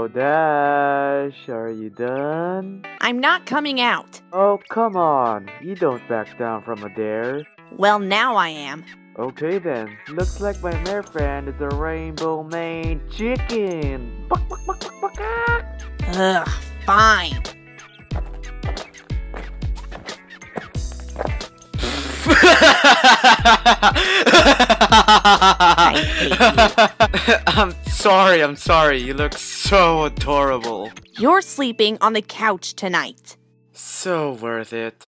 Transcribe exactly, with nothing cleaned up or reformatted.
Oh, Dash, are you done? I'm not coming out. Oh, come on. You don't back down from a dare. Well, now I am. Okay then. Looks like my mare friend is a rainbow maned chicken. Buck, buck, buck, buck, buck, ah. Ugh, fine. I hate you. I'm sorry, I'm sorry. You look so adorable. You're sleeping on the couch tonight. So worth it.